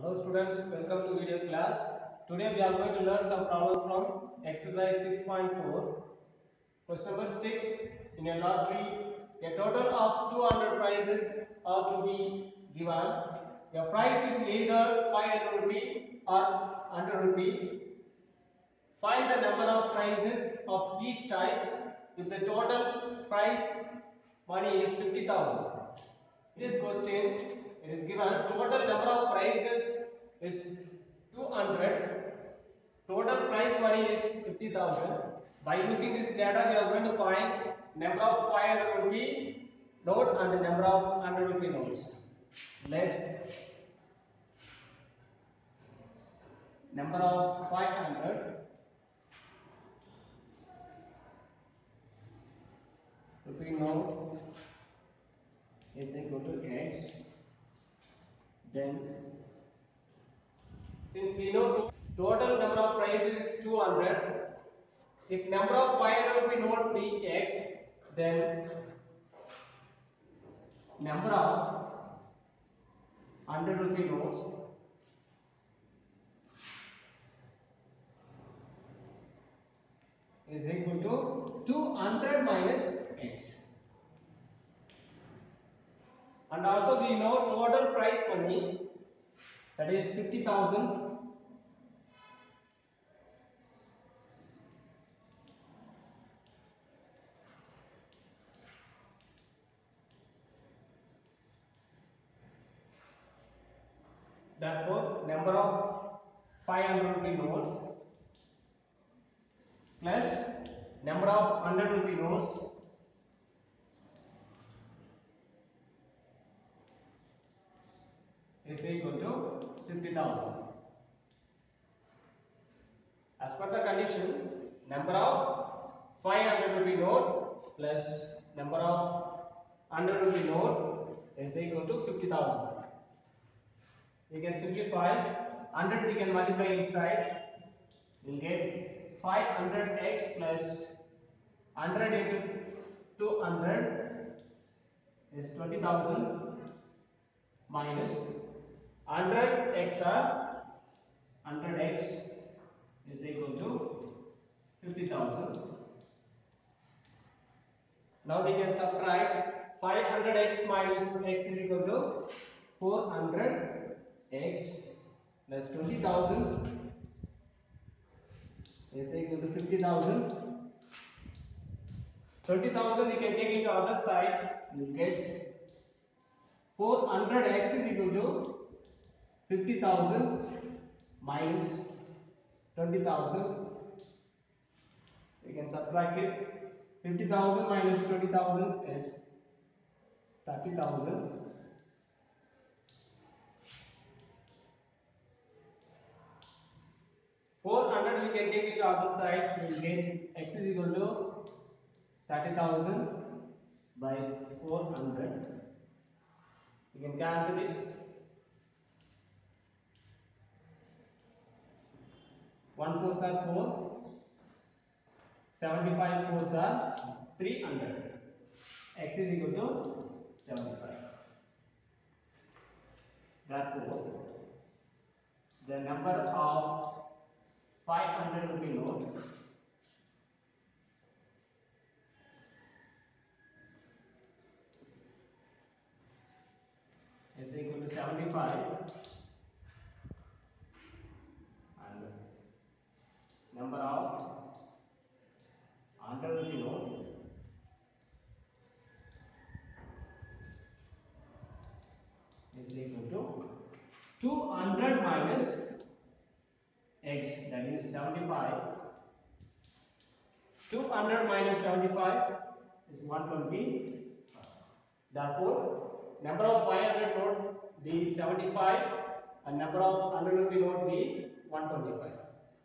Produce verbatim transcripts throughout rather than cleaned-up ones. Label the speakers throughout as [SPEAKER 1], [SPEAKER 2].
[SPEAKER 1] Hello students, welcome to video class. Today we are going to learn some problems from exercise six point four. Question number six. In a lottery, a total of two hundred prizes are to be given. The prize is either five hundred rupee or one hundred rupee. Find the number of prizes of each type if the total prize money is fifty thousand. In this question, it is given total number of prizes is two hundred. Total prize money is fifty thousand. By using this data, we are going to find number of five hundred rupee note and the number of one hundred rupee notes. Let number of five hundred rupee note is equal to X. Then, since we know total number of prizes is two hundred, if number of five hundred rupee note be X, then number of one hundred rupee notes is equal to two hundred minus X. And also we know total prize money, that is fifty thousand. Therefore, number of five hundred rupee note plus number of one hundred rupee notes is equal to fifty thousand. As per the condition, number of five hundred rupee note plus number of one hundred rupee note is equal to fifty thousand. We can simplify. one hundred we can multiply inside. We will get five hundred x plus one hundred into two hundred is twenty thousand minus one hundred x are one hundred x is equal to fifty thousand. Now we can subtract five hundred x minus x is equal to four hundred x plus twenty thousand is equal to fifty thousand. twenty thousand we can take into other side. You will get four hundred x is equal to fifty thousand minus twenty thousand. We can subtract it. fifty thousand minus twenty thousand is thirty thousand. four hundred we can take it to other side. We will get x is equal to thirty thousand by four hundred. We can cancel it. one fours are four. seventy-five fours are three hundred. X is equal to seventy-five. Therefore, the number of five hundred rupee note is equal to seventy-five and number of one hundred rupee note is equal to two hundred minus x, that is seventy-five. two hundred minus seventy-five is one hundred twenty. Therefore, number of five hundred note be seventy-five and number of one hundred rupee note be one hundred twenty-five.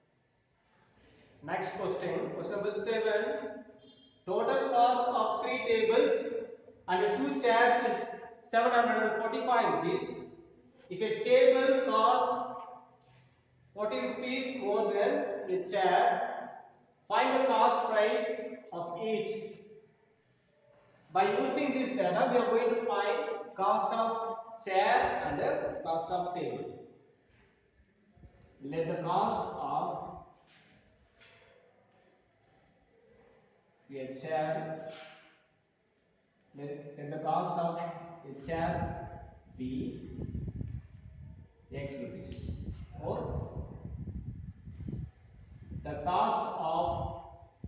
[SPEAKER 1] Next question, question number seven. Total cost of three tables and two chairs is seven hundred forty-five rupees. If a table costs forty rupees more than a chair, find the cost price of each. By using this data, we are going to find cost of chair and the cost of table. let the cost of a chair let, let the cost of a chair be X rupees, or the cost of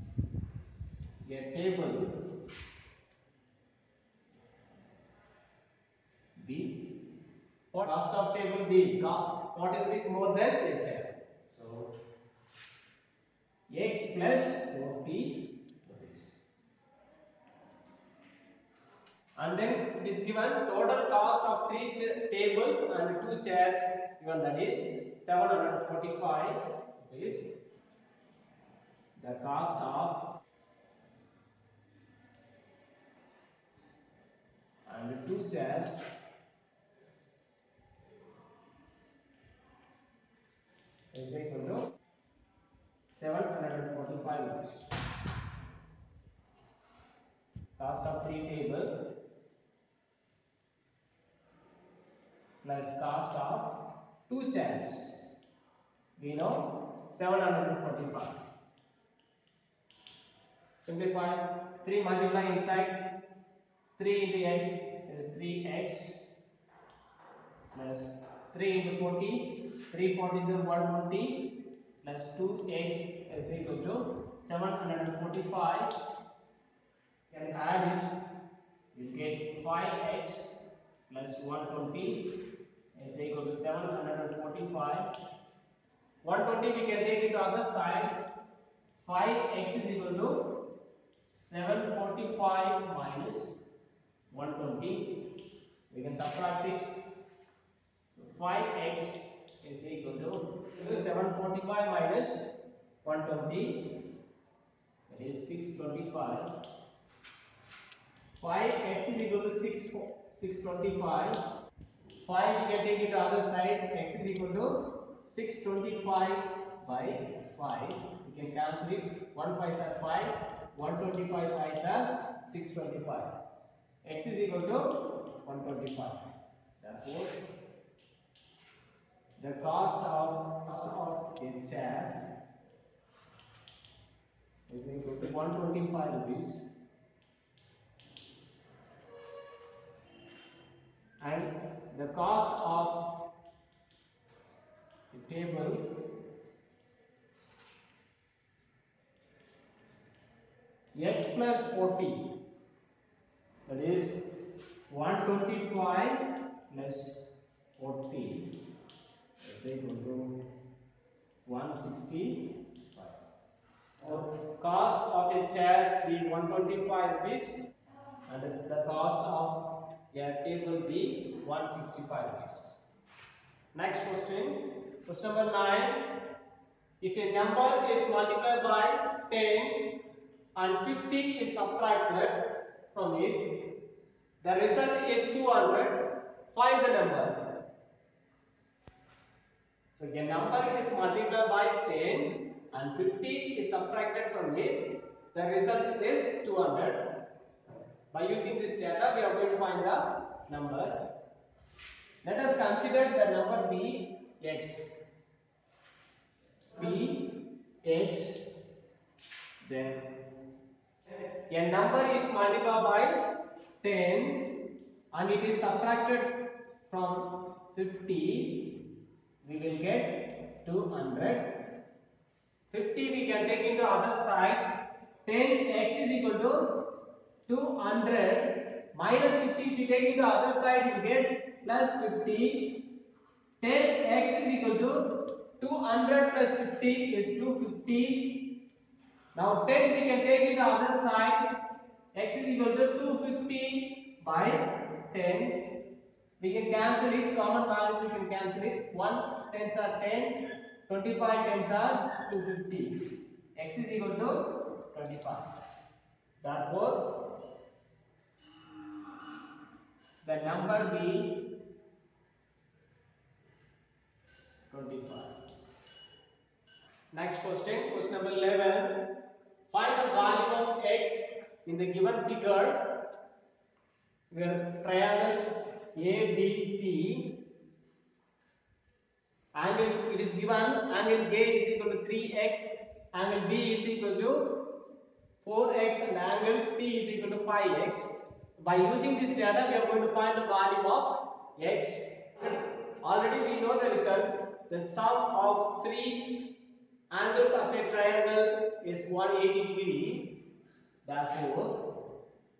[SPEAKER 1] a table be what cost of table be forty rupees more than a chair. So X plus forty rupees. And then it is given total cost of three tables and two chairs given, that is seven hundred forty-five rupees. The cost of and two chairs is equal to seven hundred forty-five rupees. Cost of three tables plus cost of two chairs, we know seven hundred forty-five. Simplify, three multiply inside, three into x is three x plus three into forty, three forty is one twenty plus two x is equal to seven hundred forty-five. You can add it, you get five x plus one twenty is equal to seven hundred forty-five. one twenty we can take it to other side. five x is equal to seven forty-five minus one twenty. We can subtract it. five x is equal to seven forty-five minus one twenty, that is six twenty-five. five x is equal to six twenty-five. five we can take it to other side. X is equal to six twenty-five by five. We can cancel it. one fives are five. one twenty-five fives are six twenty-five. X is equal to one twenty-five. Therefore, the cost of, cost of a chair is equal to one twenty-five rupees, and the cost of the table x plus forty, that is one twenty-five plus forty is equal to one sixty-five. So cost of a chair be one twenty-five rupees and the cost of a table be one sixty-five rupees. Next question, question number nine. If a number is multiplied by ten and fifty is subtracted from it, the result is two hundred. Find the number. So a number is multiplied by ten and fifty is subtracted from it, the result is two hundred. By using this data, we are going to find the number. Let us consider the number be x. P x, then a number is multiplied by ten and it is subtracted from fifty, we will get two hundred. fifty we can take into other side. ten x is equal to two hundred minus fifty. If you take into other side, you get plus fifty. ten x is equal to two hundred plus fifty is two hundred fifty. Now ten we can take it to other side. X is equal to two hundred fifty by ten. We can cancel it. Common values we can cancel it. one tens are ten. twenty-five tens are two hundred fifty. X is equal to twenty-five. Therefore, the number be twenty-five. Next question, question number eleven. Find the value of x in the given figure where triangle A B C, and it is given given angle A is equal to three x, angle B is equal to four x, and angle C is equal to five x. By using this data, we are going to find the value of x. Already we know the result. The sum of three angles of a triangle is one hundred eighty degree. Therefore,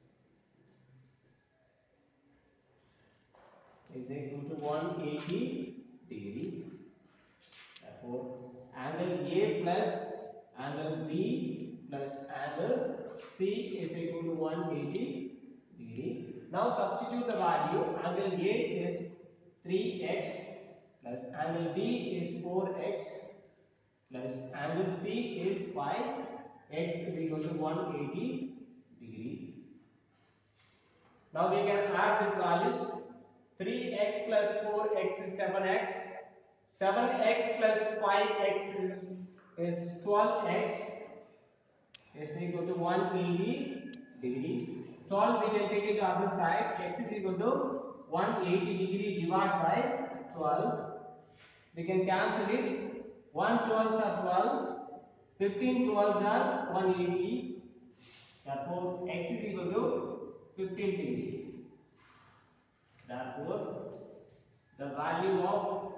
[SPEAKER 1] is equal to one hundred eighty degree. Therefore, angle A plus angle B plus angle C is equal to one hundred eighty degree. Now substitute the value. Angle A is three x plus angle B is four x plus angle C is five x is equal to one hundred eighty degree. Now we can add these values. three x plus four x is seven x. seven x plus five x is, is twelve x is equal to one hundred eighty degree. twelve we can take it to other side. X is equal to one hundred eighty degree divided by twelve. We can cancel it. one twelves are twelve. fifteen twelves are one hundred eighty. Therefore, x is equal to fifteen degree. Therefore, the value of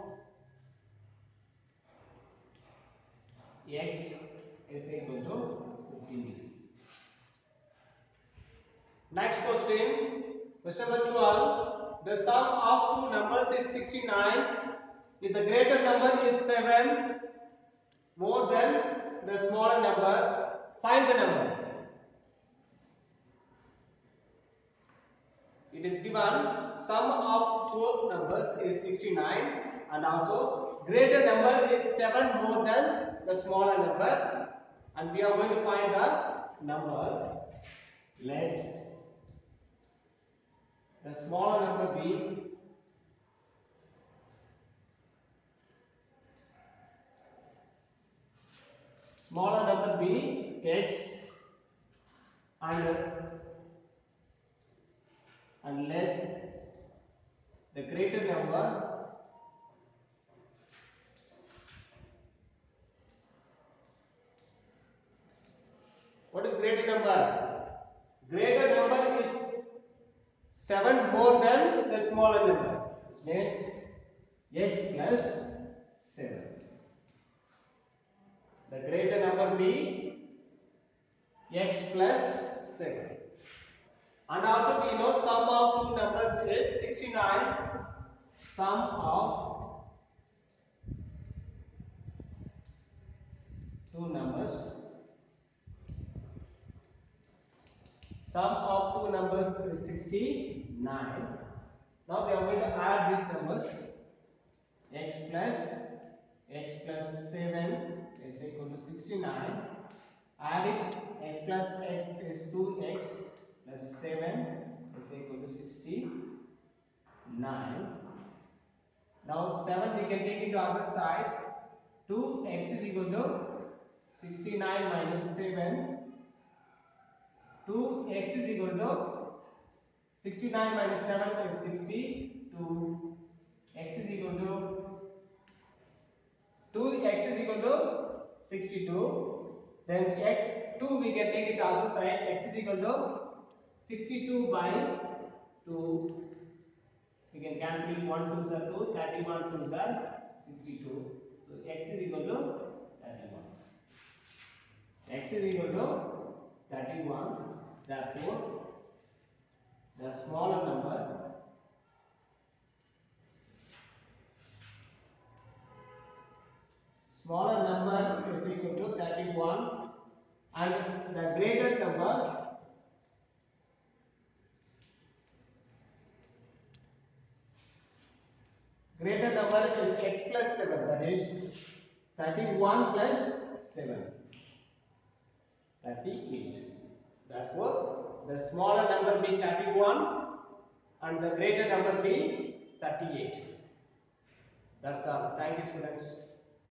[SPEAKER 1] x is equal to fifteen degree. Next question, question number twelve. The sum of two numbers is sixty-nine. If the greater number is seven more than the smaller number, find the number. It is given sum of two numbers is sixty-nine and also greater number is seven more than the smaller number, and we are going to find the number. Let the smaller number be smaller number be x and and let the greater number what is greater number? Greater number is seven more than the smaller number. Means x plus seven. The greater number be x plus seven. And also we know sum of two numbers is sixty-nine. Sum of two numbers. Sum of two numbers is sixty-nine. Now we are going to add these numbers. X plus x plus seven is equal to sixty-nine. Add it. X plus x is two x plus seven is equal to sixty-nine. Now seven we can take it to other side. two x is equal to sixty-nine minus seven. two x is equal to sixty-nine minus seven is sixty-two. X is equal to two x is equal to sixty-two. Then x two we can take it to other side. X is equal to sixty-two by two. We can cancel it. one twos are two. thirty-one twos are sixty-two. So x is equal to thirty-one. X is equal to thirty-one. Therefore, the smaller number smaller number is equal to thirty-one, and the greater number greater number is x plus seven, that is thirty-one plus seven, thirty-eight. Therefore, the smaller number be thirty-one and the greater number be thirty-eight. That's all. Thank you, students.